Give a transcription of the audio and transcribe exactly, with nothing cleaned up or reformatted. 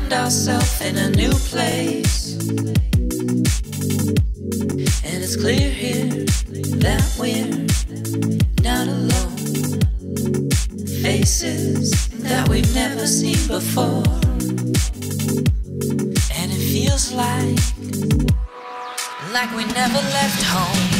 find ourselves in a new place. And it's clear here that we're not alone. Faces that we've never seen before. And it feels like, like we never left home.